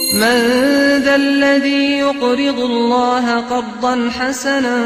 من ذا الذي يقرض الله قرضا حسنا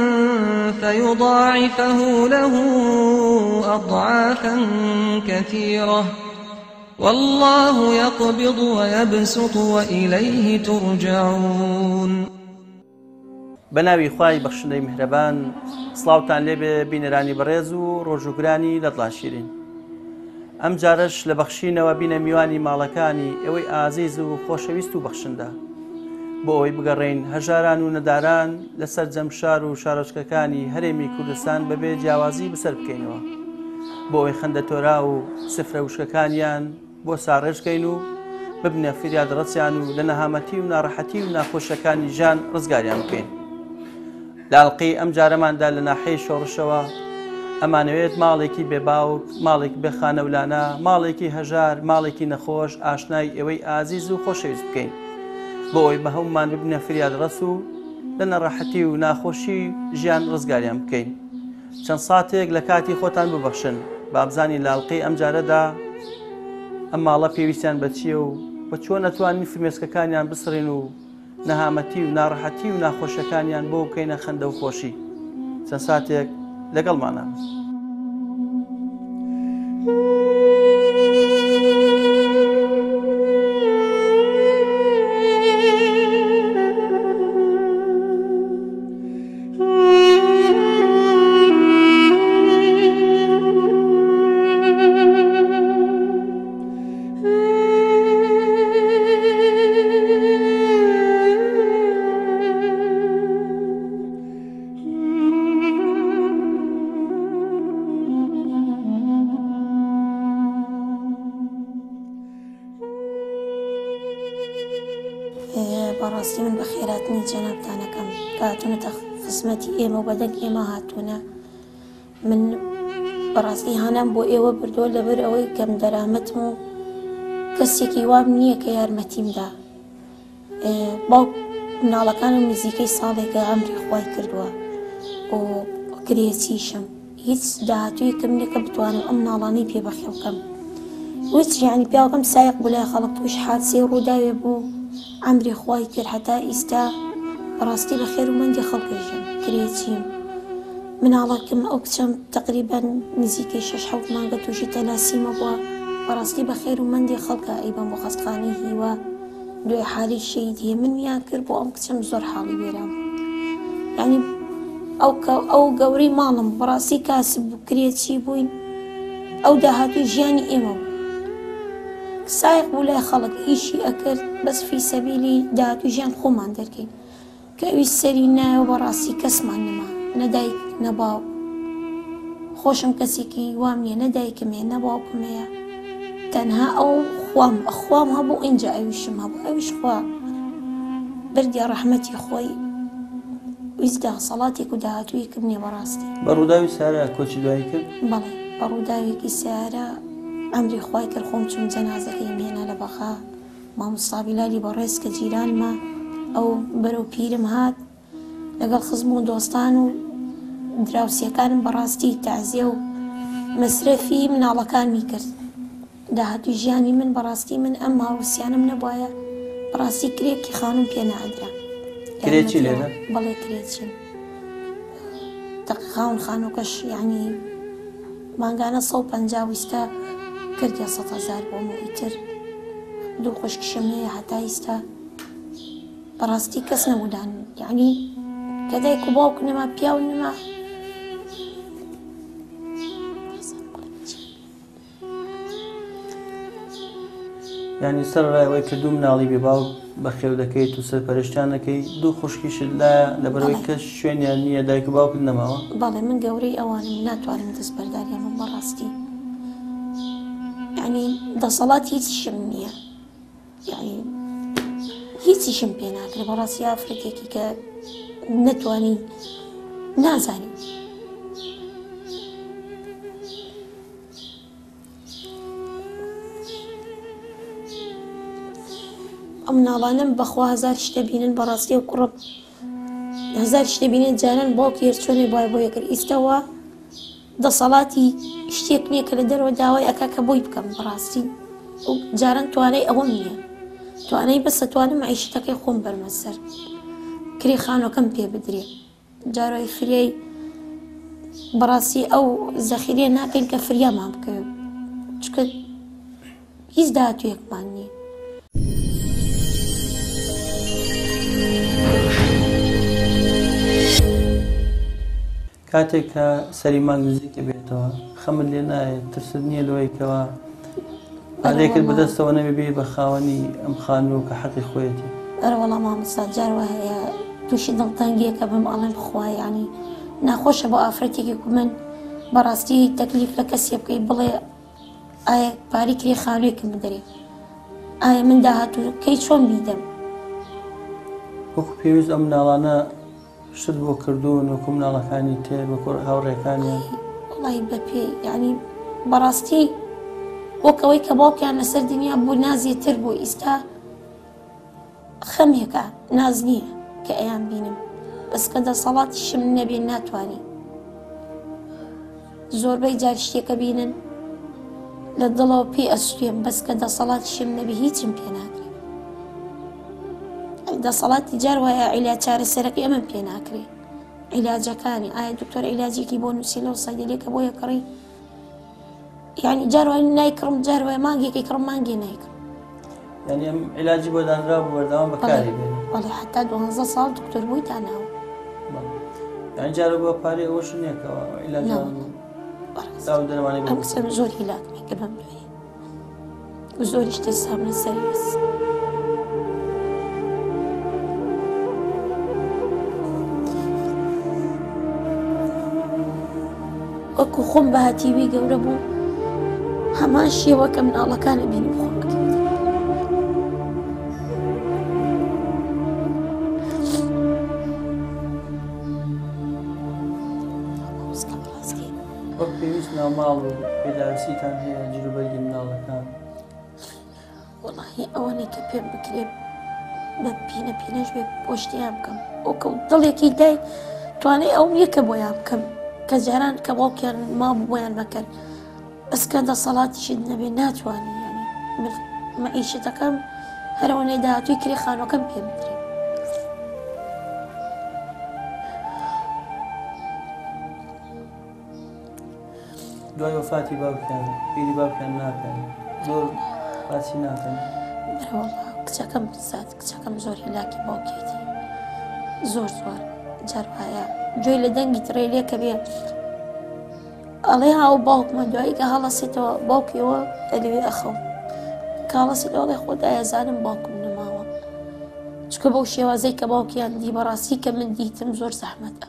فيضاعفه له أضعافا كثيرة والله يقبض ويبسط وإليه ترجعون. بناوی خوای بەخشندەی میهرەبان، سڵاوتان لێبێ بینەرانی بەڕێز و ڕۆژوگرانی لە دڵاشیرین. ئەم جارش لە بەخشینەوە بینە میوانی ماڵەکانی ئێوەی ئازیز و خۆشەویست و بەخشندە، بۆ ئەوەی بگەڕێین هەژاران و نەداران لەسەر جەمشار و شارۆچکەکانی هەرێمی کوردستان بەبێ جیاوازی بەسەر بکەینەوە، بۆ ئەوەی خەندە تۆرا و سفرە وشکەکانیان بۆ ساڕێژکەین و ببنە فریاد ڕەچیان و لە نەهامەتی و ناڕەحەتی و ناخۆشەکانی ژان ڕزگاریان بکەین. لە ئەڵقەی ئەم جارەماندا لە ناحەی شۆڕشەوە ئەمانەوێت ماڵێکی بێباوک، ماڵێک بێخانەولانە، ماڵێکی هەژار، ماڵێکی نەخۆش ئاشنای ئێوەی ئازیز و خۆشەویست بکەین، بۆ ئەوەی بە هەمومان ببنە فریاد ڕەچ و لە نەڕەحەتی و ناخۆشی ژیان ڕزگاریان بکەین. چەند ساتێک لە کاتی خۆتان ببەخشن، بابزانی لە ئەڵقەی ئەم جارەدا ئەم ماڵە پێویستیان بە چییە و بە چۆن ئەتوانین فرمێسکەکانیان بسڕین و نەهامەتی و ناڕەحەتی و ناخۆشەکانیان بۆ بکەینە خەندە و خۆشی. چەند ساتێک لەگەڵمانە. بەڕاستی من بە خێراتنی جەنابتانەکەم کە هاتوونەتە خزمەتی ئێمە و بەدەنگ ئێمە هاتوونە. من بەڕاستی هانام بۆ ئێوە بردووە لەبەر ئەوەی کەم دەرامەتم و کەسێکی وام نییە کە یارمەتیمدا. باوک مناڵەکانم نزیکەی ساڵێکە ئەمری خوای کردووە و کرێچیشم، هیچ داهاتوویەکەم نییە کە بتوانم ئەم مناڵانەی پێبەخێ بکەم. وچ یعنی پیاوەکەم سایق بوو لای خەڵک، توش حادسەی ڕووداوێ بوو ئەمری خوای کرد، هەتا ئیستا بەڕاستی بە خێر و مەندی خەڵکەژم کرێچیم. مناڵەکەم ئەو کچەم تقریبان نزیکەی 6-7 مانگە تووشی تەلاسیمە بووە، بەڕاستی بە خێر و مەندی خەڵکە ئەی بەم بۆ خەستخانەی هیوە دوێ حالی شەید هەیە من ویان کرد بۆ ئەم کچەم زۆر حاڵی بێرام. یعنی ئەو گەورەی ماڵم بەڕاستی کاسب بوو کرێچی بووین، ئەو داهاتوی ژیانی ئێمە بوو. سایق بوو لای خەڵک ئیشی ئەکرد بەس فی سەبیلی داهاتوی ژیان خۆمان دەرکەین کە ئەوی سەری نایەوە بەڕاستی کەسمان نەما، نەدایک نەباو. خۆشم کەسێکی وام نییە، نەدایکم هەیە نەباوکم هەیە، تەنها ئەو خوام هەبوو ئینجا ئەویشم هەبوو، ئەویش خوا بردی ڕەحمەتی خۆی ویستا سەڵاتێک و داهاتوویەکم نییە بەڕاستی. بە ڕووداوی سارە کۆچی دوایی کرد؟ بەڵێ بە ڕووداوێکی سارە ئەمری خوای کرد خۆم چوم جەنازەکەی مێنا لە بەخا مامۆستا بیلالی بەڕێز کە جیرانمە، ئەو بەرەو پیرم هات لەگەڵ خزم و دۆستان و دراوسیەکانم بەڕاستی تەعزیە و مەسرەفی مناڵەکانمی کرد. داهاتوی ژیانی من بەڕاستی من ئەم هاوسیانم نەبوایە، بەڕاستی کرێکی خانوم پێ نەهادرا. کرێکی لێرە؟ بەڵێ کرێچین دەقیقاون خانووکەش یعنی مانگانە 150 ویستا کردیا 100,000 بۆم و ئیتر دوو خوشکشم هەیە هەتا ئیستا بەڕاستی کەس نەبوودان، یعنی کە دایک و باوک نەما پیاو نەما. یعنی سەر ڕایەوەی کە دوو مناڵی بێباوک بە خێو دەکەیت و سەرپەرشتیان دەکەی، دوو خوشکیشت لایە لەبەرەوەی کەس شوێنیان نییە دایک و باوکت نەماوە؟ بەڵێ من گەورەی ئەوانم ناتوانم دەست بەرداریانم بەڕاستی، یعنی دەسەڵات هیچیشم نییە، یعنی هیچیشم پێ ناکرێت بەڕاستی ئافرەتێکی کە نەتوانی نازانی. ئەم مناڵانم بەخوا هەزار شتە بینن بەڕاستی و کوڕم هەزار شتە بینێت جاران باوکی هێرچۆنێ بای بۆ یەکرد ئیستەوە دەسەڵاتی شتێک نییە کە لە دەرەوە داوای ئەکا کە بۆی بکەم بەڕاستی و جاران توانای ئەوەم نییە. توانەی بەسەتوانم عیشتەکەی خۆم بەرمە سەر کری خانۆکەم پێ بدرێ جارۆی فریای بەڕاستی ئەو زەخیرێ ناکەین کە فریامان بکەوێت چکە هیچ داهاتوویەکمان نییە. کاتێک کە سەری مانگ نزیکە بێتەوە خەمت لێ نایێت ترست نییە لەوەیکەوە هەڵێکت بەدەستەوە نەبێ بێ بە خاوەنی ئەم خانوو کە حەقی خۆیەتی؟ ئەرە وەڵام مامۆستا جاروا هەیە تووشی دڵتەنگیەکە بم ئەڵێم بخوا ینی ناخۆشە بۆ ئافرەتێکی و من بەڕاستی تەکلیف لە کەسێ بکەی بڵێ ئایا پاری کری خانوویەکم بدەرێ ئایا من داهاتووکەی چۆن بیدەم؟ وەکو پێویست ئەم مناڵانە شت بۆ کردوون وەکو مناڵەکانی تێ بە هاوڕێکانیان وڵی بەپێ ینی بەڕاستی وەکەوەی کە باوکیان لەسەر دنیا بوو نازیێتر بوو ئیستا خەمێکە ناز نییە کە ئەیان بینم بەس کە دەسەڵاتیشم نەبێ ناتوانی زۆربەی جار شتێکە بینن لە دڵەوە پێی ئەسوێم بەس کە دەسەڵاتیشم نەبێ هیچم پێ ناکرێ دەسەڵاتی جار وایە عیلاج چارەسەرەکەی ئەمەم پێ ناکرێ عیلاجەکانی ئایا دکتۆر عیلاجێکی بۆ نووسیلەوە سەیدەلێکە بۆ یەکڕی یعنی جاروای نایکڕم جاروای مانگێکی کڕم مانگی نایکڕم یعنی ئەم عیلاجی بۆ دانرا بوو بەردەوام بەکاری بێن بەڵێ حتا 12 ساڵ دکتۆر بووی داناوە یعنی جارە بۆ پارێ ئەوەش نییەکەوە عیلاج داو دەرمانی ئەم کچەم زۆر هیلاکمێ کە بەم دوێ زۆریش دەسام لەسەری بەس وەکو خۆم بە هاتیوی گەورە بوو هەمان شێوە کە مناڵەکانە بینیم خۆم بکەم وەک پێویست ناوماڵ و پێداویستیتان هەیە جلوبەرگی مناڵەکان؟ وەڵاهی ئەوەنەی کە پێم بکرێت بە پینە پینەش بێ پۆشتیان بکەم وەکە دڵێکی دای توانێ ئەوم یەکە بۆیان بکەم کە جاران کە باوکیان ما بۆیان مەکەن بەسکە دەسەڵاتیشت نەبێ ناتوانانی ینی مەعیشەتەکەم هەرەوەنەی داهاتووی کری خانۆکەم پێ بدرێ دوای وەفاتی باوکیان بیری باوکیان ناکەن زۆر باسی ناکەن کچەکەم بزات کچەکەم زۆر هیلاکی باوکێتی زۆر جار وایە گوێی لە دەنگی ترێلێکە بێ ئەڵێ هاو باوکمە دوایی کە هەڵەسێتەوە باوکیەوە ئەلوێ ئەخەو کە هەڵەسێتەوە ئەڵێ خۆ دایەزانم باوکم نەماوە چکە بەو شێوازەی کە باوکیان دی بەڕاستی کە من دیتم زۆر زەحمەتە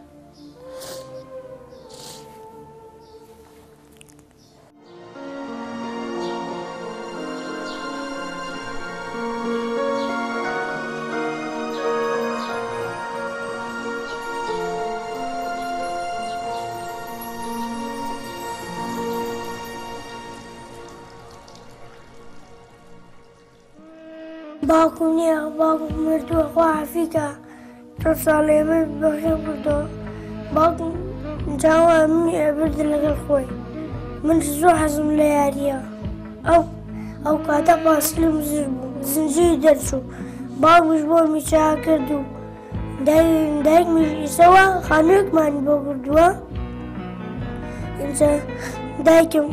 باوکم نییە باوکم مردووە خوا عەفیکە چەند ساڵێ من بەخێ بردەوە باوکم جاوا منی ئەبردە لەگەڵ خۆی من زۆر حەزم لە یاریە ئەو کاتە پاسلم زر بوو زنجیری دەرچوو باوکمش بۆمی چا کرد و دایکمیش ئیسەوە خانوویەکمانی بۆ کردووە ئینجا دایکم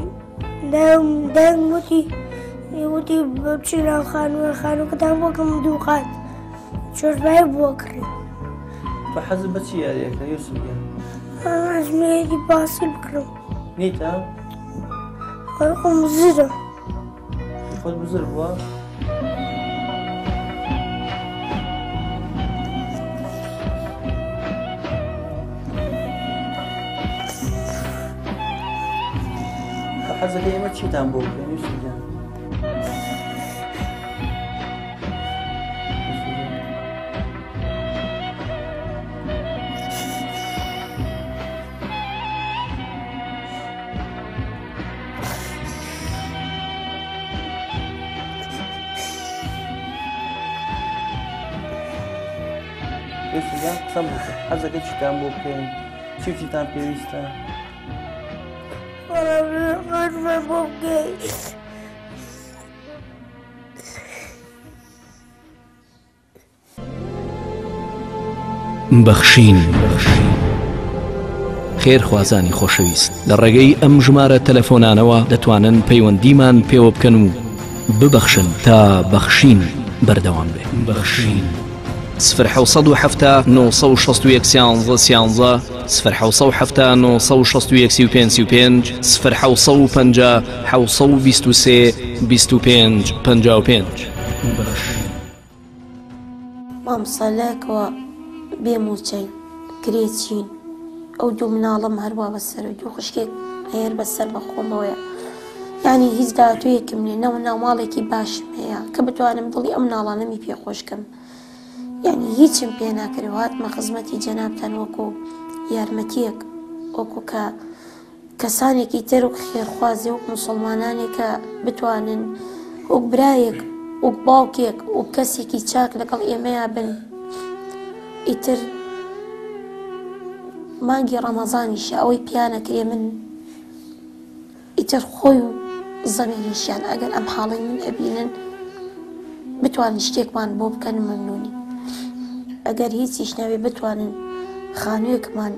وتی بچین ناو خانووەکەتان بۆکەم دوو قات چۆشبایی بۆ کڕی بە حەزت بە چی یاریەکە یوسفیان؟ حەزمەیەکی پاسل بکڕم نیتە؟ خۆم زرە خۆت بزر بووە؟ حەزەکەی ئێمە چیتان بۆ بکەین یوسفیان؟ یوسفیان قسەم بکە حەزەکەی چیتان بۆ بکەین چیتان پێویستە؟ خۆشمە بۆ بکەی بەخشین خێرخوازانی خۆشەویست لە ڕێگەی ئەم ژمارە تەلەفۆنانەوە دەتوانن پەیوەندیمان پێوە بکەن و ببەخشن تا بەخشین بەردەوام بێ. بەخشین 0 961 11 0 965 0 723 55. مامسەلەکەوە بێموچەی کرێچین ئەو دوو مناڵم هەروە بەسەر و دوو خوشکێک هەیەر بەسەر بەخۆمەوەیە، یعنی هیچ داهاتوویەکم نیە، نەوە ناوماڵێکی باشم هەیە کە بتوانم دڵی ئەم مناڵانەمی پێخۆشکەم، یعنی هیچم پێ ناکرێ. هاتمە خزمەتی جەنابتان وەکو یارمەتیەک، وەکو کە کەسانێکی تر و خێرخوازی وەک موسڵمانانێک کە بتوانن وەک برایەک وەک باوکێک و کەسێکی چاک لەگەڵ ئێمەیە بن. ئیتر مانگی ڕەمەزانیشە ئەوەی پیانەکرێ من ئیتر خۆی و زەمێنیشیان ئەگەر ئەم حاڵی من ئەبینن بتوانن شتێکمان بۆ بکەن مەمنونی. ئەگەر هیچیش ناوێ بتوانن خانوویەکمان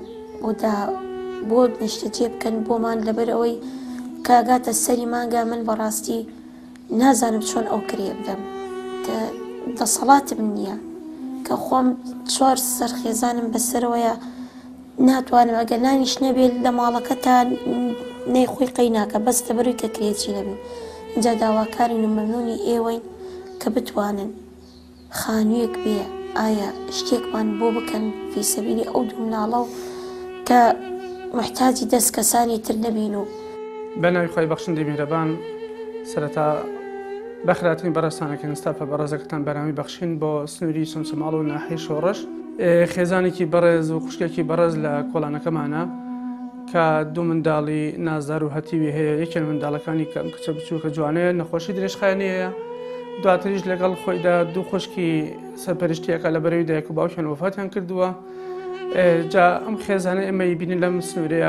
بۆ نیشتە جێ بکەن بۆمان، لەبەرەوەی کاگاتە سەری مانگا من بەڕاستی نازانم چۆن ئەو کرێ بدەم کە دەسەڵاتم نییە، کە خۆم 4 سەرخێزانم بەسەرەوەیە ناتوانم ئەگەر نانیش نەبێت لە ماڵەکە تا نەیخۆی قەیناکە بەستە بەروی کە کرێکی نەبێت. اینجا داواکارین و مەمنونی ئێوەین کە بتوانن خانوویەک بێ، ئایا شتێکمان بۆ بکەن فی سەبیلی ئەو دوو مناڵە و کە محتاجی دەست کەسانی تر نەبین. و بەناوی خۆی بەخشندەی میهرەبان سەرەتا بەخراتنی بەڕێستانەکەن ستافە بەڕێزەکەتان بەرامی بەخشین بۆ سنووری سمسماڵ و ناحی شۆڕش، خێزانێکی بەڕێز و خوشکێکی بەڕێز لە کۆڵانەکەمانە کە دوو منداڵی نازدار و هەتیوی هەیە. یەکێن منداڵەکانی کەم کچە بچووکە جوانەیە، نەخۆشی درێژخایەنەیە، دواتریش لەگەڵ خۆیدا دوو خوشکی سەرپەرشتیەکە لە بەرەوی دایک و باوکیان وفاتیان کردووە. جا ئەم خێزانە ئێمە بینین لەم سنوورەیە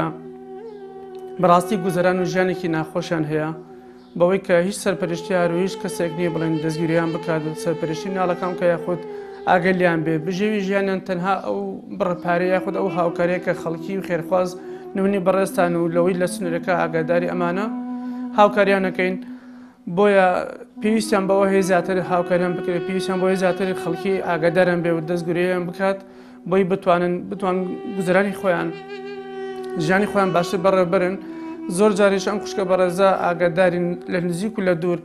بەڕاستی گوزەران و ژیانێکی ناخۆشیان هەیە، بەوەی کە هیچ سەرپەرشتیار و هیچ کەسێک نییە بڵێن دەستگیریان بکات سەرپەرشتی مناڵەکان کە یاخود ئاگەلیان بێ بژێوی ژیانیان تەنها ئەو بڕپارەی یاخود ئەو هاوکاریە کە خەڵکی و خێرخواز نمونی بەڕێستان و لەوەی لە سنوورەکە ئاگاداری ئەمانە هاوکاریانەکەین. بۆیە پێویستیان بەوە هەیە زیاتر هاوکاریان بکرێت، پێویستیان بۆی زیاتر خەڵکی ئاگاداران بێ و دەستگوریان بکات بۆی بتوان گوزەرانی خۆیان ژیانی خۆیان باشتر بەڕێبەرن. زۆر جاریش ئەم خوشکە بەڕێزە ئاگادارین لە نزیک و لە دوور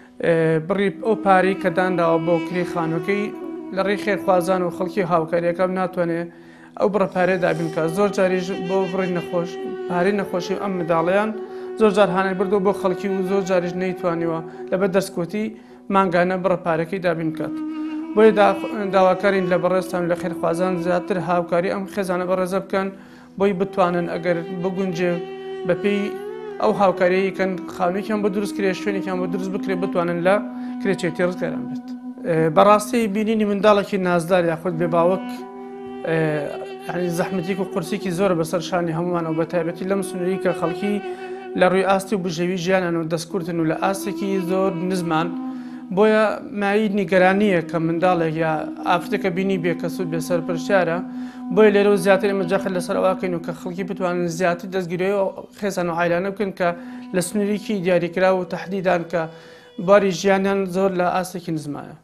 بڕی ئەو پارەی کە دانراوە بۆ کری خانووەکەی لە ڕێی خێرخوازان و خەڵکی هاوکاریەکەم ناتوانێت ئەو بڕەپارێ دابینکە. زۆر جاریش بۆ بڕی پارەی نەخۆشی ئەم منداڵیان زۆر جار هانای بردو بۆ خەڵکی و زۆر جاریش نەیتوانیوە لەبەر دەستکۆتی مانگانە بڕەپارەکەی دابین بکات. بۆیە داواکارین لە بەڕێستان لە خێرخوازان زیاتر هاوکاری ئەم خێزانە بەڕێزە بکەن بۆی بتوانن ئەگەر بگونجێ بەپێی ئەو هاوکاریەکەن خانوویەکیان بۆ دروست کرێ، شوێنێکیان بۆ دروست بکرێ بتوانن لە کرێچێتی ڕزگاران بێت. بەڕاستی بینینی منداڵێکی نازدار یاخود بێ باوەک زەحمەتێک و قورسێکی زۆر بەسەر شانی هەمومان و بە تایبەتی لەم سنووری کە خەڵکی لە ڕووی ئاستی و بژەوی ژیانان و دەستکورتن و لە ئاستێکی زۆر نزمان. بۆیە مای نیگەرانیە کە منداڵێک یا ئافرەتەکە بینی بێ کە سوود بێ سەرپەرشتیارە، بۆیە لێرە و زیاتر ئێمە جاخت لەسەر ئەوواکەین و کە خەڵکی بتوانن زیاتر دەستگیری و خێزان و عایلانە بکەن کە لە سنووریکی دیاریکرا و تەحدیدان کە باری ژیانیان زۆر لە ئاستێکی نزمایە.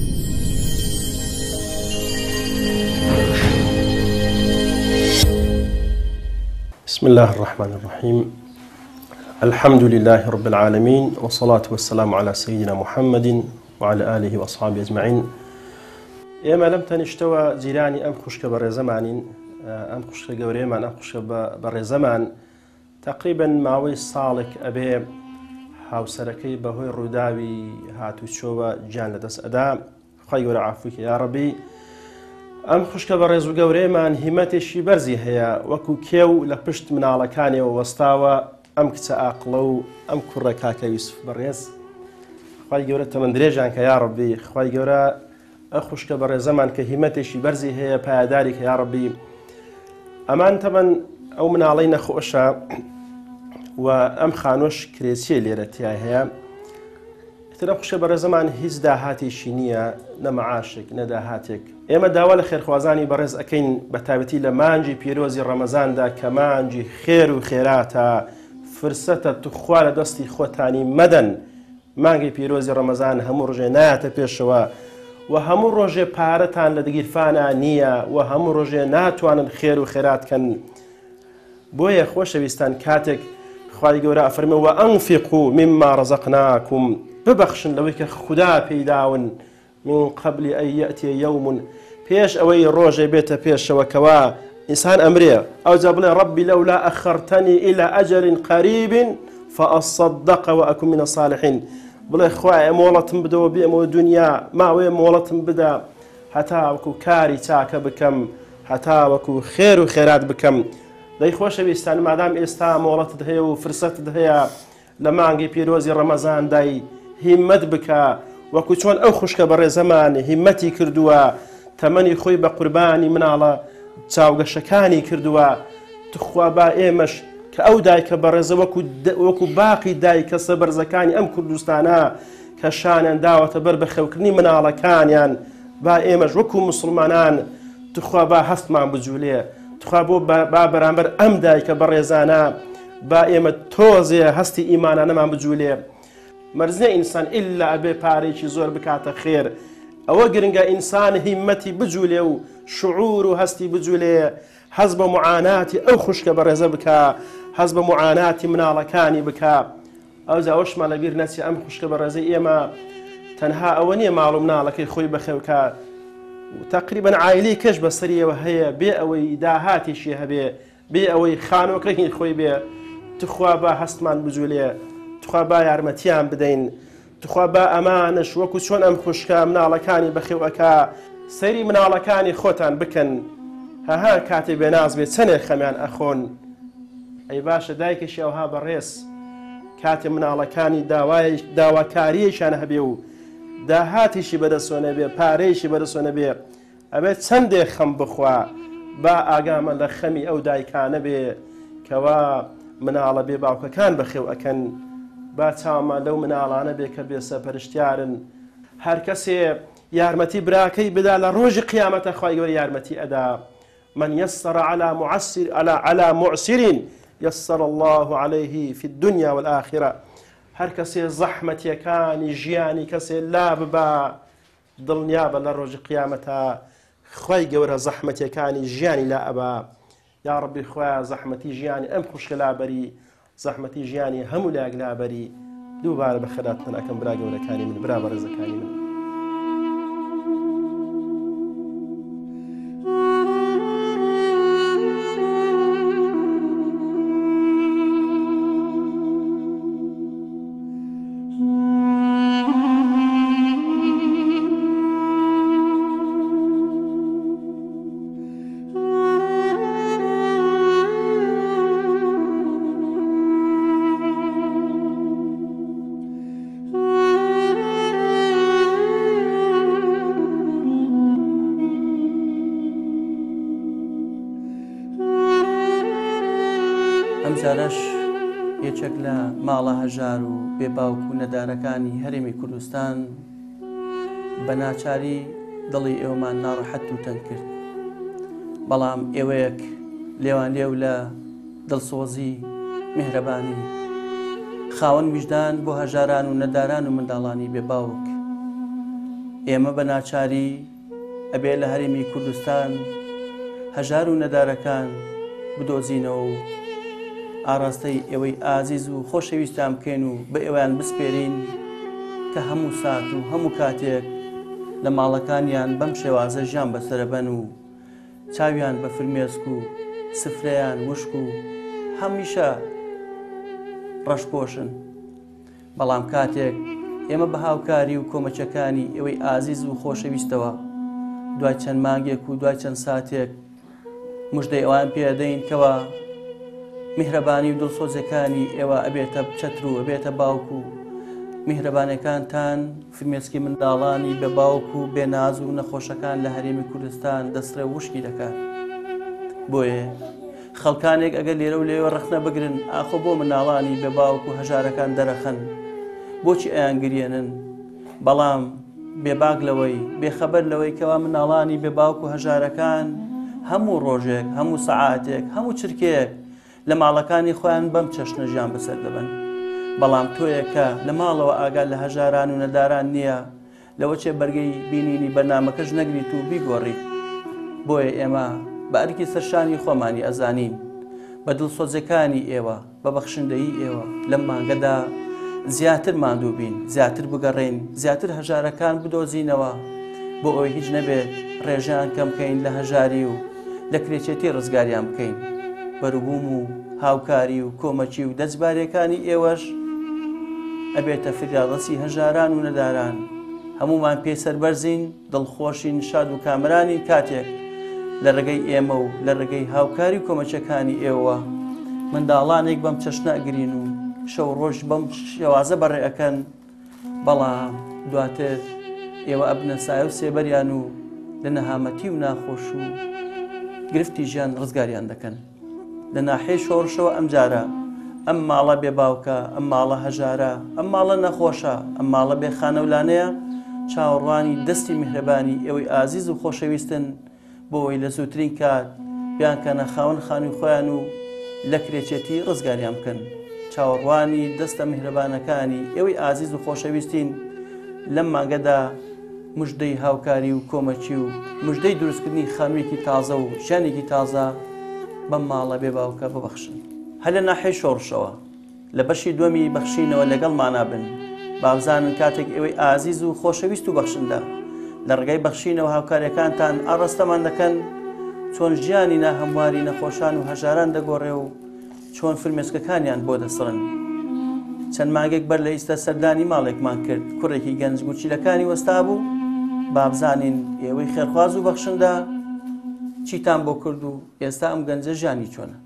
بسم الله الرحمن الرحيم. الحمد لله رب العالمين والصلاة والسلام على سيدنا محمد وعلى آله وأصحابه أجمعين. إما لم تنشتوى زيراني أم خشك برزمان أم خشك جوريمان أم خشك برزمان تقريبا معوي صالك أبي هاوسركي بهوي الرداوي هاتو شوى جان لدس أداء خير عفوك يا ربي. ئەم خوشکە بەڕێز و گەورەیەمان هیمەتێکی بەرزی هەیە وەکو کێو لە پشت مناڵەکانیەوە وەستاوە ئەم کچە ئاقڵە و ئەم کوڕە کاکە یوسف بەڕێز. خوای گەورە تەمەن درێژیان کە یا ڕەبی، خوای گەورە ئە خوشکە بەڕێزەمان کە هیمەتێکی بەرزی هەیە پایداری کە یا ڕەبی. ئەمان تەمەن ئەو مناڵەی نەخۆشە و ئەم خانۆش کرێچیە لێرە تیا هەیە. ترە خوشە بەڕێزەمان هیچ داهاتێکی نییە نەمەعاشێک نەداهاتێک. ئێمە داوا لە خێرخوازانی بەڕێز ئەەکەین بە تایبەتی لە مانجی پیرۆزی ڕەمەزاندا کە مانجی خێر و خێراتە فرسەتە توخوا لە دەستی خۆتانی مەدەن. مانگی پیرۆزی ڕەمەزان هەموو ڕۆژێ نایەتە پێشەوە و هەموو ڕۆژێ پارەتان لە دەگیرفانە نییە و هەموو ڕۆژێ ناتوانن خێر و خێراتکەن. بۆیە خۆشەویستان کاتێک خوای گەورە ئەفەرمێ و ئەنفقوا مما ڕەزەقناکم، ببەخشن لەوەی کە خوددا پێیداون من قبل ئەن یەأتیە یەوم، پێش ئەوەی ڕۆژێ بێتە پێشەوە کەوا ئینسان ئەمرێ ئەوجا بڵێ ڕەبی لەولا ئەخەرتەنی إلى أجل قەریب فأصدق وأكن من الصالحين. بڵێ خوایە مۆڵەتم بدەوە بێمەوە دنیا ماوەیە مۆڵەتم بدە هەتا وەکو کاری چاکە بکەم هەتا وەکو خێر و خێرات بکەم. دەی خۆشەویستان مادام ئێستا مۆڵەتت هەیە و فرسەتت هەیە لە مانگی پیرۆزی ڕەمەزان دای هیممەت بکە وەکو چۆن ئەو خوشکە بەڕێزەمان هیممەتی کردووە تەمەنی خۆی بە قوربانی مناڵە چاوگەشەکانی کردووە. تخوا با ئێمەش کە ئەو دایکە بەڕێزە وەکو باقی دایکە سەبەرزەکانی ئەم کوردستانە کە شانیان داوەتە بەر بە خەوکردنی مناڵەکانیان با ئێمەش وەکو مسلمانان تخوا با هەستمان بجوولێ. تخوا بۆ با بەرامبەر ئەم دایکە بەڕێزانە با ئێمە تۆزێ هەستی ئیمانانەمان بجوولێ. مەرزنە ئینسان ئللا ئەبێ پارێکی زۆر بکاتە خێر. ئەوە گرنگە ئینسان هیممەتی بجوولێ و شعور و هەستی بجوولێ، حەز بە معاناتی ئەو خوشکە بەڕێزە بکە، حەز بە معاناتی مناڵەکانی بکە. ئەوجا ئەوشمان لەبیر نەچێ ئەم خوشکە بەڕێزەی ئێمە تەنها ئەوە نییە ماڵ و مناڵەکەی خۆی بەخێوکە تقریبا عائلەی کەش بەسەریەوە هەیە بێ ئەوەی داهاتێکی هەبێ بێ ئەوەی خانۆکەی خۆی بێ. تخوا با هەستمان بجوولێ، تخوا با یارمەتیان بدەین، تخوا با ئەمانش وەکو چۆن ئەم خوشکە مناڵەکانی بەخێوەکە سەیری مناڵەکانی خۆتان بکەن. هەها کاتێ بێناز بێ چەندێک خەمیان ئەخۆن. ئەی باشە دایکێکی ئەوها بەڕێز کاتێ مناڵەکانی داواکاریەشان هەبێ و داهاتیشی بەدەستۆنە بێ پارەیەشی بەدەستۆنە بێ ئەبێت چەندێک خەم بخوا با ئاگامە لە خەمی ئەو دایکانە بێ کەوا مناڵە بێ باوکەکان بەخێو ئەکەن. با چاومان لەو مناڵانە بێ کە بێ سەپەرشتیارن. هەر کەسێ یارمەتی براکەی بدا لە ڕۆژی قیامەتە خوای گەورە یارمەتی ئەدا. من يسر على معسر يسر الله عليه في الدنيا والآخرة. هەر کەسێ زەحمەتیەکانی ژیانی کەسێ لا ببا دڵنیابە لە ڕۆژی قیامەتە خوای گەورە زەحمەتیەکانی ژیانی لا ئەبا. یا ڕەبی خوایە زەحمەتی ژیانی ئەم خوشکە لابەری زەحمەتی ژیانی هەموو لایەک لابەری. دووبارە بە خەراتتان ئەکەم برا گەورەکانی من برا بەڕێزەکانی من. ئەمجارەش یەکێک لە ماڵە هەژار و بێباوک و نەدارەکانی هەرێمی کوردستان بە ناچاری دڵی ئێوەمان ناڕەحەت و تەنگ کرد. بەڵام ئێوەیەک لێوان لێو لە دڵسۆزی میهرەبانی خاوەن ویژدان بۆ هەژاران و نەداران و منداڵانی بێباوک. ئێمە بە ناچاری ئەبێ لە هەرێمی کوردستان هەژار و نەدارەکان بدۆزینەوە و ئاراستەی ئێوەی ئازیز و خۆشەویستان بکەین و بە ئێوەیان بسپێرین کە هەموو سات و هەموو کاتێک لە ماڵەکانیان بەم شێوازە ژیان بەسەرەبەن و چاویان بە فرمێسک و سفرەیان وشک و هەمیشە ڕەشپۆشن. بەڵام کاتێک ئێمە بە هاوکاری و کۆمەچەکانی ئێوەی ئازیز و خۆشەویستەوە دوای چەند مانگێک و دوای چەند ساتێک موژدەی ئەوان پێدەین کەوە میهرەبانی و دڵسۆزەکانی ئێوە ئەبێتە چەتر و ئەبێتە باوک و میهرەبانەکانتان فرمێسکی منداڵانی بە باوک و بێناز و نەخۆشەکان لە هەرێمی کوردستان دەسترە وشکی دەکات. بۆیە خەڵکانێک ئەگەر لێرە و لێوە ڕەخنە بگرن ئاخۆ بۆ مناڵانی بە باوک و هەژارەکان دەرەخەن بۆچی ئەیان گرێنن بەڵام بێباک لەوەی بێخەبەر لەوەی کەوا مناڵانی بێباوک و هەژارەکان هەموو ڕۆژێک هەموو سەعاتێک هەموو چرکەیەک لە ماڵەکانی خۆیان بەم چەشنە ژیان بەسەر دەبن. بەڵام تۆیەکە لە ماڵەوە ئاگال لە هەژاران و نەداران نییە لەوە چێ بەرگەی بینینی بەرنامەکەش نەگریت و بیگۆڕیت. بۆیە ئێمە بە ئەرکی سەرشانی خۆمانی ئەزانین بە دڵسۆزەکانی ئێوە بە بەخشندەیی ئێوە لەم مانگەدا زیاتر ماندوو بین، زیاتر بگەڕین، زیاتر هەژارەکان بدۆزینەوە بۆ ئەوەی هیچ نەبێت ڕێژیان کەم بکەین لە هەژاری و لە کرێچێتی ڕزگاریان بکەین. بەروبووم و هاوکاری و کۆمەچی و دەستبارەکانی ئێوەش ئەبێتە فریادەسی هەژاران و نەداران. هەمومان پێ سەربەرزین، دڵخۆشین، شاد و کامرانی کاتێک لە ڕێگەی ئێمە و لە ڕێگەی هاوکاری و کۆمەچەکانی ئێوە منداڵانێک بەم چەشنە ئەگرین و شەو ڕۆژ بەم شێوازە بەڕێەکەن. بەڵام دواتر ئێوە ئەبنە سایە و سێبەریان و لە نەهامەتی و ناخۆش و گرفتی ژیان ڕزگاریان دەکەن. لە ناحێی شۆڕشەوە ئەمجارە ئەم ماڵە بێباوکە، ئەم ماڵە هەژارە، ئەم ماڵە نەخۆشە، ئەم ماڵە بێخانەولانەیە چاوەڕوانی دەستی میهرەبانی ئێوەی ئازیز و خۆشەویستن بۆ ئەوەی لە زووترین کات بیانکەنە خاوەن خانووی خۆیان و لە کرێچێتی ڕزگاریان بکەن. چاوەڕوانی دەستە میهرەبانەکانی ئێوەی ئازیز و خۆشەویستین لەم مانگەدا مژدەی هاوکاری و کۆمەچی و مژدەی دروستکردنی خانوویەکی تازە و ژیانێکی تازە بەم ماڵە بێباوکە ببەخشن. هەر لە ناحێی شۆڕشەوە لە بەشی دووەمی بەخشینەوە لەگەڵمانە بن. بابزانن کاتێک ئێوەی ئازیز و خۆشەویست و بەخشندە لە ڕێگەی بەخشینەوە هاوکاریەکانتان ئاڕاستەمان دەکەن چۆن ژیانی ناهەمواری نەخۆشان و هەژاران دەگۆڕێ و چۆن فرمێسکەکانیان بۆ دەسڕن. چەند مانگێک بەر لە ئیستە سەردانی ماڵێکمان کرد، کوڕێکی گەنج گوچیلەکانی وەستا بوو. بابزانین ئێوەی خێرخواز و بەخشندە چیتان بۆ کرد و ئێستا ئەم گەنجە ژیانی چۆنە؟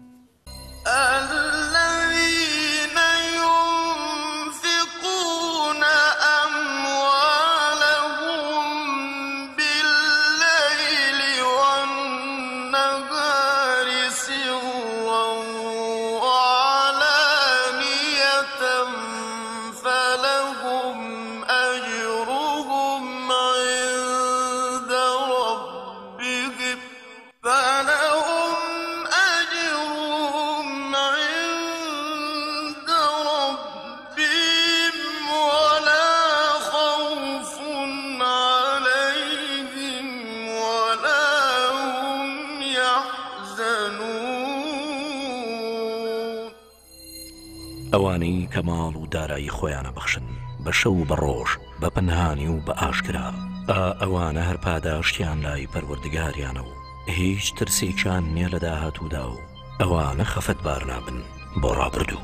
ئەوانەی کە ماڵ و دارایی خۆیانە بەخشن بە شەو و بە ڕۆژ بە پەنهانی و بە ئاشکرا، ئەوانە هەر پاداشتیان لای پەروەردگاریانە و هیچ ترسێکیان نییە لە داهاتوودا و ئەوانە خەفەتبار نابن بۆ ڕابردوو.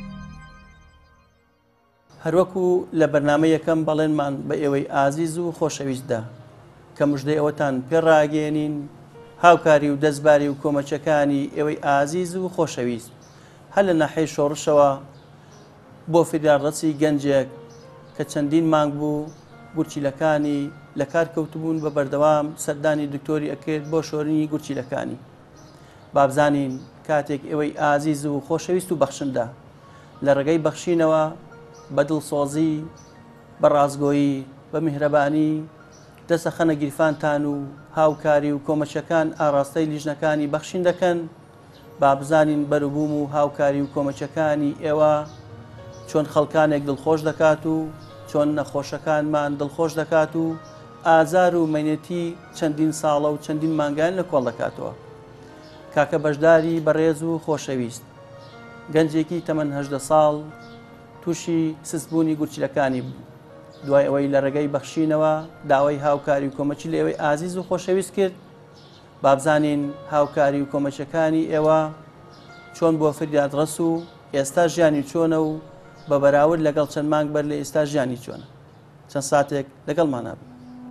هەروەکو لە بەرنامە یەکەم بەڵێنمان بە ئێوەی ئازیز و خۆشەویستدا کە مژدەی ئەوەتان پێڕاگەێنین هاوکاری و دەستباری و کۆمەچەکانی ئێوەی ئازیز و خۆشەویست هەر لە ناحێی شۆڕشەوە بۆ فریادڕەچی گەنجێک کە چەندین مانگ بوو گورچیلەکانی لە کار کەوتبوون بە بەردەوام سەردانی دکتۆری ئەکرد بۆ شۆرینی گورچیلەکانی. بابزانین کاتێک ئێوەی ئازیز و خۆشەویست و بەخشندە لە ڕێگەی بەخشینەوە بە دڵسۆزی، بە ڕازگۆیی، بە میهرەبانی دەستە خەنە گیرفانتان و هاوکاری و کۆمەچەکان ئاڕاستەی لیژنەکانی بەخشین دەکەن. بابزانین بەروبووم و هاوکاری و کۆمەچەکانی ئێوە چۆن خەڵکانێک دڵخۆش دەکات و چۆن نەخۆشەکانمان دڵخۆش دەکات و ئازار و مەینەتی چەندین ساڵە و چەندین مانگان لە کۆڵ دەکاتەوە. کاکە بەشداری بەڕێز و خۆشەویست گەنجێکی تەمەن 18 ساڵ تووشی سسبوونی گورچیلەکانی بوو. دوای ئەوەی لە ڕێگەی بەخشینەوە داوای هاوکاری و کۆمەچی لە ئێوەی ئازیز و خۆشەویست کرد. بابزانین هاوکاری و کۆمەچەکانی ئێوە چۆن بۆ فریادڕەس و ئێستا ژیانی چۆنە و بە بەراورد لەگەڵ چەند مانگ بەر لە ئێستا ژیانی چۆنە. چەند ساتێک لەگەڵمانە بن.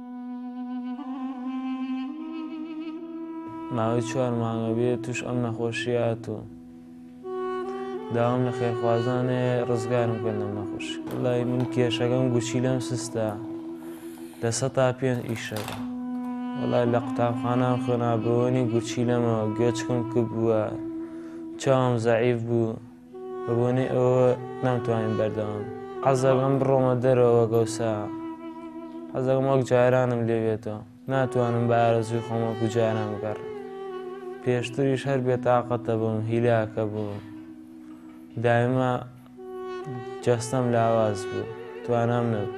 ماوەی 4 مانگە بێت توش ئەم نەخۆشی هاتووە. داوام لە خێرخوازانێ ڕزگارم بکەن لەم نەخۆشی. وەڵای من کێشەکەم گوچیلەم سستە لە 100 تا 5 ئیشەکە. وەڵای لە قوتابخانەم خۆنابەوەنی گوچیلەمەوە گوێچکم کرد بووە، چاوم زەعیف بوو، بە بۆنەی ئەوە نامتوانین بەردەوام. حەزەکەم بڕۆمە دەرەوە گەوسا حەزەکەم وەک جارانم لێ بێتەوە ناتوانم بە ئارەزوی خۆم وەکو جاران بگەڕێم پێشتریش هەر بێتاقەتە بووم هیلاکە بووم دایما جەستەم لاواز بوو توانام نەبوو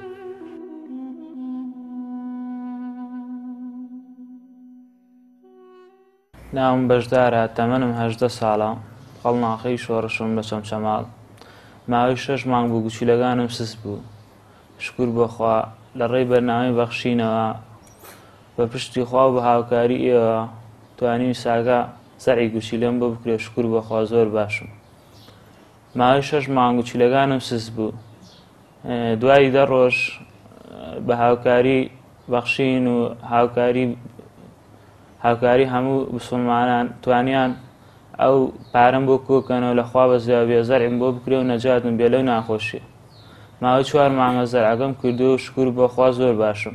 ناوم بەشدارە تەمەنم 18 ساڵە قەڵناخەی شۆڕشم لە چەمچەماڵ ماوەی 6 مانگ بوو گوچیلەکانم سس بوو شکر بۆخوا لە ڕێی بەرنامەی بەخشینەوە بە پشتی خوا و بە هاوکاری ئێوە توانیم ساگا سەری گوچیلەم بۆ بکرێ شکر بەخوا زۆر باشم ماوەی 6 مانگ گوچیلەکانم سس بوو دوای 10 ڕۆژ بە هاوکاری بەخشین و هاوکاری هەموو مسلمانان توانیان ئەو پارەم بۆ کۆکەنەوە لەخوا بە زیاوێ زەرعم بۆ بکرێ و نەجاتم بێ لەو ناخۆشیە ماوەی 4 مانگە زەرعەکەم کردو و شکر بەخوا زۆر باشم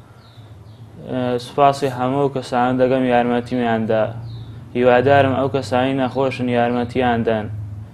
سوپاسی هەموو کەسانە دەگەم یارمەتیمیاندا هیوادارم ئەو کەسانی نەخۆشن یارمەتیاندان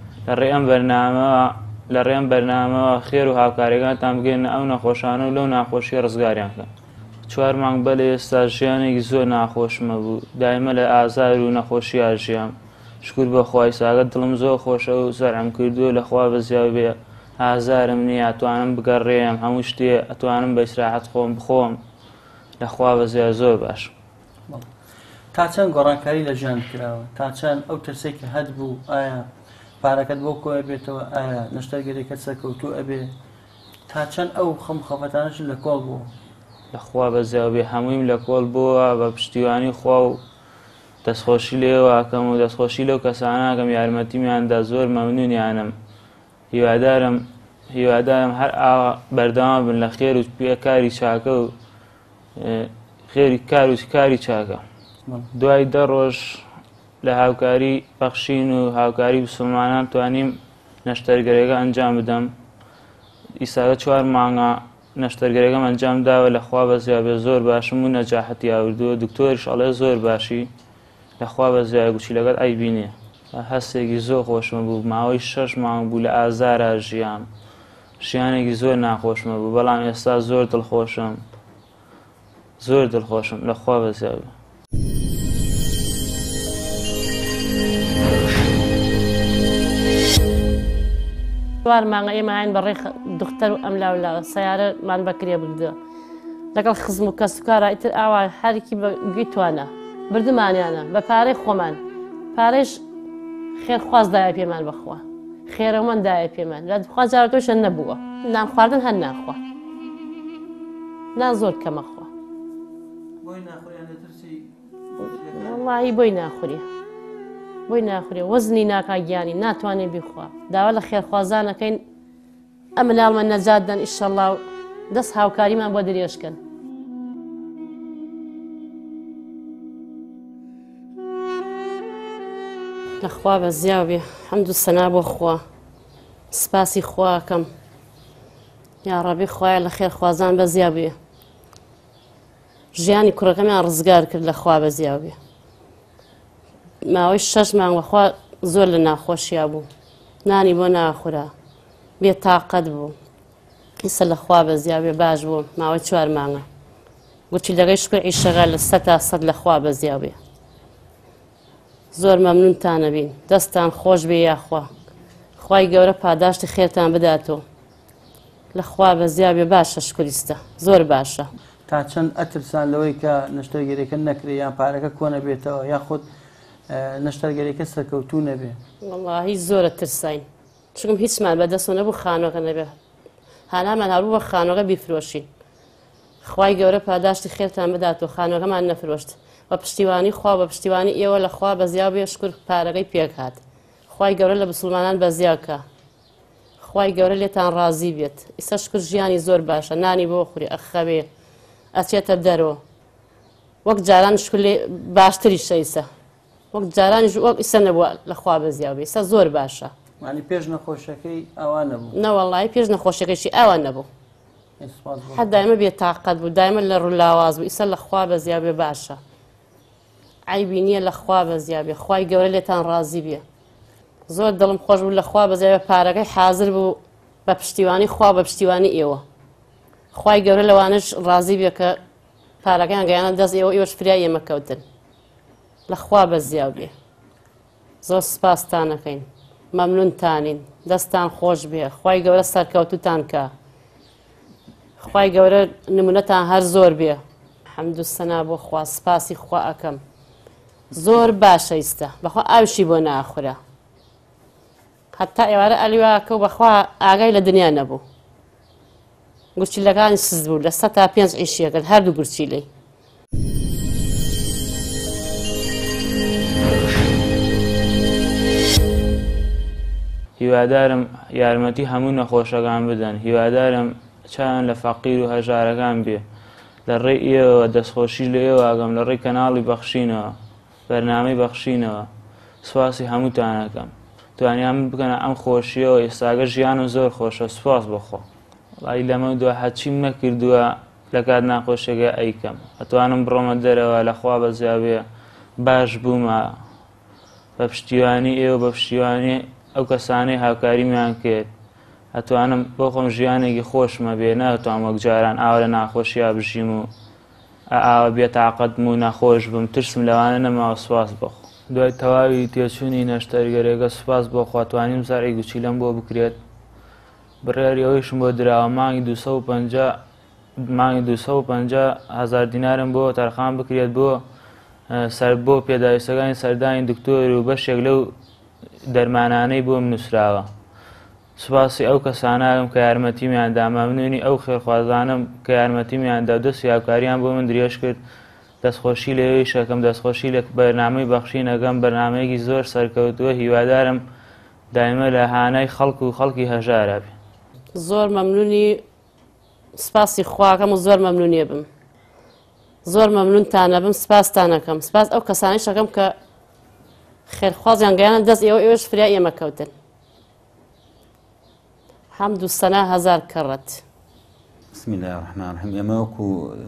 لە ڕێم بەرنامەوە خێر و هاوکاریەکانتان بگەێنە ئەو نەخۆشانە و لەو ناخۆشیە ڕزگاریان کەن 4 مانگ بەلێ ئێستا ژیانێکی زۆر ناخۆشمە بوو دایمە لە ئازار و نەخۆشی ئاژیام شکر بەخوای ساگەت دڵم زۆر خۆشە و زەرعم کردووە لەخوا بەزیاو بێ ئازارم نییە ئەتوانم بگەڕێم هەموو شتێ ئەتوانم بە ئیسراحەت خۆم بخۆم لەخوا بەزیاو زۆر باش تا چەند گۆڕانکاری لە ژیان کراوە تا چەند ئەو ترسێکی هەد بوو ئایا پارەکەت بۆ کۆی بێتەوە ئایا نەشتەرگەریەکەت سەرکەوتوو ئەبێ تا چەند ئەو خەفەتانەش لە کۆڵ بوو لەخوا بەزیاو بێ هەموویم لە کۆڵ بووە بە پشتیوانی خوا و دەستخۆشی لێواکەم و دەستخۆشی لەو کەساناکەم یارمەتیمیاندا زۆر مەمنونیانم هیوادارم هەر ئاوا بەردەوام بن لە خێر و پێکاری چاکە و خێری کاری چاکە دوای 10 ڕۆژ لە هاوکاری بەخشین و هاوکاری مسلمانان توانیم نەشتەرگەریەکە ئەنجام بدەم ئیساگە 4 مانگە نەشتەرگەریەکەم ئەنجام داوە لەخوا بەزیاوێ زۆر باشم و نەجاحەتی ئاوردووە دکتۆریش ئەڵێ زۆر باشی لەخوا بەزیاوێ گوچیلەکەت ئایبینێ هەستێکی زۆر خۆشمە بوو ماوەی 6 مانگ بوو لە ئازارە ژیام ژیانێکی زۆر ناخۆشمە بوو بەڵام ئێستا زۆر دڵخۆشم لەخوا بەزیاوێ 4 مانگە ئێمە هاین بەڕێ دختەر و ئەملاولاوە سەیارەمان بەکرێ بردووە لەگەڵ خزم و کەسوکارە ئیتر ئاوا هەرکی بەگوی توانە بردمانیانە بە پارەی خۆمان پارەش خێرخوازدایە پێمان بەخوا خێرەوەمەندایە پێمان لە خوازارە تۆشە نەبووە نان خواردن هەر ناخوا نان زۆر کەمەخوا وڵڵاهی بۆی ناخوری وەزنی ناکا گیانی ناتوانێت بیخوا داوا لە خێرخوازانەکەین ئەم مناڵمە نەجاتدەن ئیشەڵڵا و دەست هاوکاریمان بۆ درێژکەن لەخوا بە زیاو بێ حەمد و سەنا بۆ خوا سپاسی خواکەم یا ڕەبی خوایە لە خێرخوازان بە زیاو بێ ژیانی کوڕەکەمیان ڕزگار کرد لەخوا بە زیاو بێ ماوەی 6 مانگ بەخوا زۆر لە ناخۆشییا بوو نانی بۆ ناخورا بێ تاقەت بوو ئیسە لەخوا بە زیاو بێ باش بوو ماوەی 4 مانگە گوچیلەکەی شکر عیشەغا لە 100 تا 100 لەخوا بە زیاو بێ زۆر مەمنونتانە بین دەستان خۆش بێ یاخوا خوای گەورە پاداشتی خێرتان بداتەوە لەخوا بە زیاو بێ باشە شکریستە زۆر باشە تا چەند ئەترسان لەوەی کە نەشتەرگەریەکە نەکرێ یان پارەکە کۆ نەبێتەوە یاخود نەشتەرگەریەکە سەرکەوتوو نەبێ وەڵڵاهی زۆرە ترساین چونکم هیچمان بەدەستەوە نەبوو خانوەکە نەبێ هانامان هەروو بە خانوەکە بیفرۆشین خوای گەورە پاداشتی خێرتان بداتەوە خانوەکەمان نەفرۆشت بە پشتیوانی خوا بە پشتیوانی ئێوە لەخوا بە زیاو بێ شکر پارەکەی پێکات خوای گەورە لە مسلمانان بە زیاکە خوای گەورە لێتان ڕازی بێت ئیسە شکر ژیانی زۆر باشە نانی بۆ خوری ئەخەبێ ئەچێتە دەرەوە وەک جاران شکر لێ باشتری شەیسە وەک جارانیش وەک ئیسە نەبووە لەخوا بە زیاو بێ ئیسە زۆر باشە معنی پێش نەخۆشەکەی ئەوان نەبوو نەوەڵڵی پێش نەخۆشیەکەیشی ئەوان نەبوو حەد دایمە بێ تاقەت بوو دایمە لە ڕوولاواز بوو ئیسە لەخوا بە زیاو بێ باشە عیبی نییە لەخوا بە زیاو بێ خوای گەورە لێتان ڕازی بێ زۆر دڵم خۆش بوو لەخوا بە زیاو بێ پارەکەی حازر بوو بە پشتیوانی خوا بە پشتیوانی ئێوە خوای گەورە لەوانش ڕازی بێ کە پارەکان گەیانە دەست ئێوە ئێوەش فریای ئێمە کەوتن لە خوا بەزیاو بێ زۆر سپاستانەکەین مەمنونتانین دەستان خۆش بێ خوای گەورە سەرکەوتوتان کە خوای گەورە نمونەتان هەر زۆر بێ حەمد و سەنا بۆ خوا سپاسی خوا ئەەکەم زۆر باشە ئیستا بەخوا ئاوشی بۆ ناخورە هەتا ئێوارە ئەلیواکە و بەخوا ئاگای لە دنیا نەبوو گورچیلەکانی سز بوو لە 100 تا 5 ئیشیەکەن هەردوو گورچیلەی هیوادارم یارمەتی هەموو نەخۆشەکان بدەن هیوادارم چیان لە فەقیر و هەژارەکان بێ لە ڕێی ئێوە دەستخۆشی لە ئێوە ئاگەم لە ڕێی کەناڵی بەخشینەوە بەرنامەی بەخشینەوە سوپاسی هەمووتانەکەم توانیان من بکەنە ئەم خۆشیەوە ئێستاگە ژیانم زۆر خۆشە سوپاس بخۆ وڵی لەمە دووە هەچیم نەکردووە لە کات ناخۆشێکە ئەیکەم ئەتوانم بڕۆمە دەرەوە لەخوا بەزیاوێ باش بوومە بە پشتیوانی ئێوە بە پشتیوانی ئەو کەسانەی هاوکاریمیان کرد ئەتوانم بۆ خۆم ژیانێکی خۆشمە بێ نەتوانم وەک جاران ئاوا لە ناخۆشییا بژیم و ئاوا بێتاقەتم و نەخۆش بم ترسم لەوانە نەماوە سوپاس بخۆ دوای تەواوی تێچوونی نەشتەرگەرێکە سوپاس بۆ خوا توانیم زارێک گوچیلەم بۆ بکرێت بڕیاری ئەوەیشم بۆ دراوە مانگی 250,000 دینارم بۆ تەرخان بکرێت بۆ سەر بۆ پێداویستەکانی سەردانی دکتۆر و بەشێک لەو دەرمانانەی بۆم نووسراوە سوپاسی ئەو کەسانەکەم کە یارمەتیمیاندا مەمنونی ئەو خێرخوازانم کە یارمەتیمیاندا و دەستی هاوکاریان بۆ من درێژ کرد دەستخۆشی لەوەی شەکەم دەستخۆشی لە بەرنامەی بەخشینەکەم بەرنامەیەکی زۆر سەرکەوتووە هیوادارم دایمە لە هانای خەڵک و خەڵکی هەژارە بێ زۆر مەمنونی سپاسی خواکەم و زۆر مەمنونیە بم زۆر مەمنونتانە بم سپاستانەکەم سپاس ئەو کەسانی شەکەم کە خێرخوازیان گەیانە دەست ئێوەش فریای ئێمە کەوتن حەمد و سەنا هەزار کەڕەت بسم الله الرحمن الرحیم ئێمە وەکو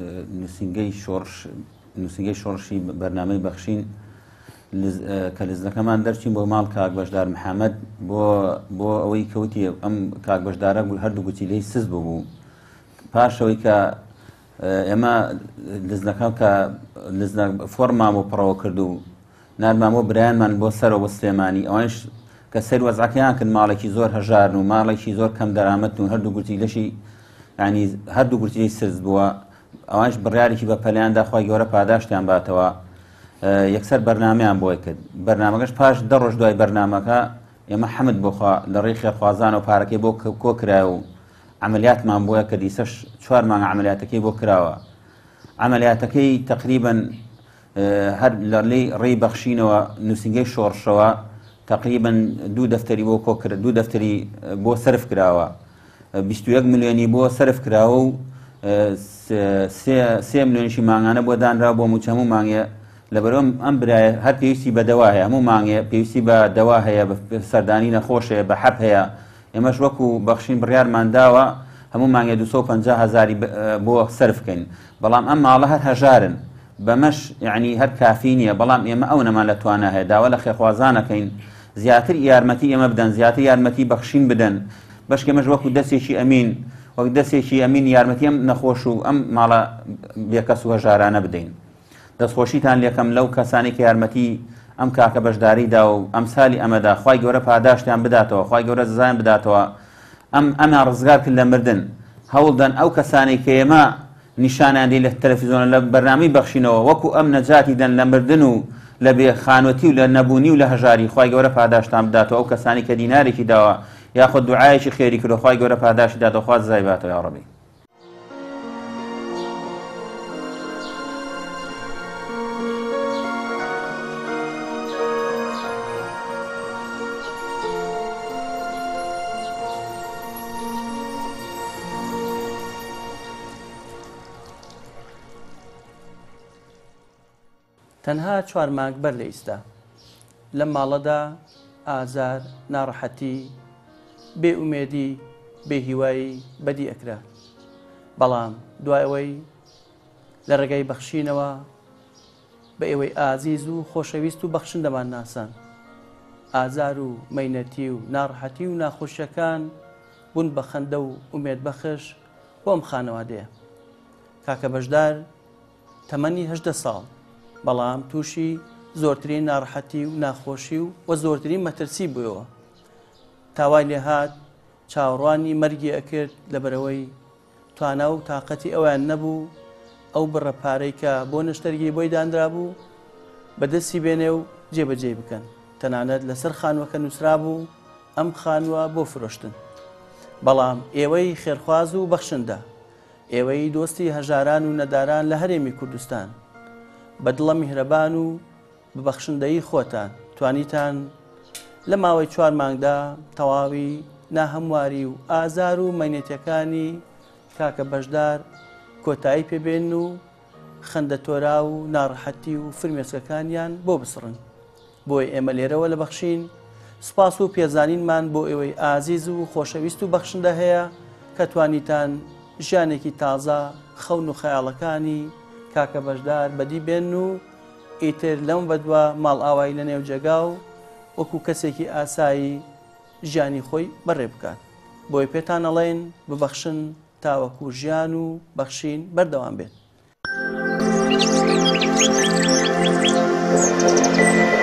نووسینگەی شۆڕشی بەرنامەی بەخشین کە لزەکەمان دەرچین بۆ ماڵ کاک بەشدار محەممەد بۆ ئەوەی کەوتی ئەم کاک بەشدارە هەردوو گوتیلەی سز بوو پاشەوەی کە ئێمە لزنەکەم کە فۆرمان بۆ پڕەوە کرد و نارمامۆ برایانمان بۆ سەرەوە بۆ سلێمانی ئەوانش کە سەر وەزعەکەیان کرد ماڵێکی زۆر هەژارن و ماڵێکی زۆر کەم دەرامەت و هەردوو گورتیلەشی ینی هەردوو گورتیلەی سرز بووە ئەوانش بڕیارێکی بە پەلیاندا خۆی گەورە پاداشتیان باتەوە یەکسەر بەرنامەیان بۆی کرد بەرنامەکەش پاش 10 ڕۆژ دوای بەرنامەکە ئێمە حەمد بۆخوا لە ڕێی خێرخوازان و پارەکەی بۆ کۆکرا و عملیاتمان بۆیە کە دیسەش 4 مانگە عملیاتەکەی بۆ کراوە عملیاتەکەی تقریبا هەر لە ڕێی بەخشینەوە نووسینگەی شۆڕشەوە تقریبا 2 دەفتەری بۆ کۆکرد 2 دەفتەری بۆ سرف کراوە 21 ملیۆنی بۆ سرف کراوە و 3 ملیۆنیشی مانگانە بۆ دانرا بۆ هەموو مانگێ لەبەرەوە ئەم برایە هەر پێویستی بە دەوا هەیە هەموو مانگێ پێویستی بە دەوا هەیە بە سەردانی نەخۆشەیە بە حەب هەیە ئێمەش وەکو بەخشین بڕیارمان داوە هەموو مانگێ 250,000 بۆ سرفکەین بەڵام ئەم ماڵە هەر هەژارن بەمەش یعنی هەر کافی نییە بەڵام ئێمە ئەو نەمان لە توانە هەیە داوا لە خێرخوازانەکەین زیاتر یارمەتی ئێمە بدەن زیاتر یارمەتی بەخشین بدەن بەشکێمەش وەکو دەستێکی ئەمین وەک دەستێکی ئەمین یارمەتی ئەم نەخۆش و ئەم ماڵە بێکەس و هەژارانە بدەین دەستخۆشیتان لێکەم لەو کەسانی کە یارمەتی ئەم کاکە بەشداریدا و ئەمسالی ئەمەدا خوای گەورە پاداشتیان بداتەوە خوای گەورە جزایان بداتەوە ئەمان ڕزگار کرد لە مردن هەوڵدەن ئەو کەسانی کە ئێمە نیشانیان دی لە تەلەڤیزۆن لە بەرنامەی بەخشینەوە وەکو ئەم نەجاتی دەن لە مردن و لە بێخانوەتی و لە نەبوونی و لە هەژاری خوای گەورە پاداشتان بداتەوە ئەو کەسانی کە دینارێکی داوە یاخود دوعایەکی خێری کردو خوای گەورە پاداشی داتەوە خوا جزای باتەوە یا ڕەبی تەنها 4 مانگ بەر لە ئیستا لەم ماڵەدا ئازار ناڕەحەتی بێئومێدی بێهیوایی بەدی ئەکرا بەڵام دوای ئەوەی لە ڕێگای بەخشینەوە بە ئێوەی ئازیز و خۆشەویست و بەخشندەمان ناسان ئازار و مەینەتی و ناڕەحەتی و ناخۆشیەکان بوون بە خەندە و ئومێد بەخش بۆم خانەوادەیە. کاکە بەشدار تەمەنی 18 ساڵ، بەڵام تووشی زۆرترین ناڕەحەتی و ناخۆشی و زۆرترین مەترسی بووەوە. تاوای لێ هات چاوەڕوانی مەرگی ئەکرد لەبەرەوەی توانە و تااقەتی ئەویان نەبوو ئەو بڕەپارەی کە بۆ نەشتەرگی بۆی دانرا بوو بەدەستی بێنێ و جێبەجێ بکەن. تەنانەت لەسەر خانووەکە نووسرا بوو ئەم خانووە بۆ فرۆشتن. بەڵام ئێوەی خێرخواز و بەخشندە، ئێوەی دۆستی هەژاران و نەداران لە هەرێمی کوردستان، بەدڵە میهرەبان و ببەخشندەی خۆتان توانیتان لە ماوەی 4 مانگدا تەواوی ناهەمواری و ئازار و مەینێتیەکانی کاکە بەشدار کۆتایی پێبێن و خەندە تۆرا و ناڕەحەتی و فرمێسکەکانیان بۆ بسڕن. بۆی ئێمە لێرەوە لە بەخشین سوپاس و پێزانینمان بۆ ئێوەی ئازیز و خۆشەویست و بەخشندە هەیە کە توانیتان ژیانێکی تازە خەون و خەیاڵەکانی کاکە بەشدار بەدی بێن و ئیتر لەم بەدووە ماڵ ئاوایی لە نێو جێگا و وەکو کەسێکی ئاسایی ژیانی خۆی بەڕێ بکات. بۆی پێتان ئەڵێن ببەخشن تاوەکو ژیان و بەخشین بەردەوام بێت.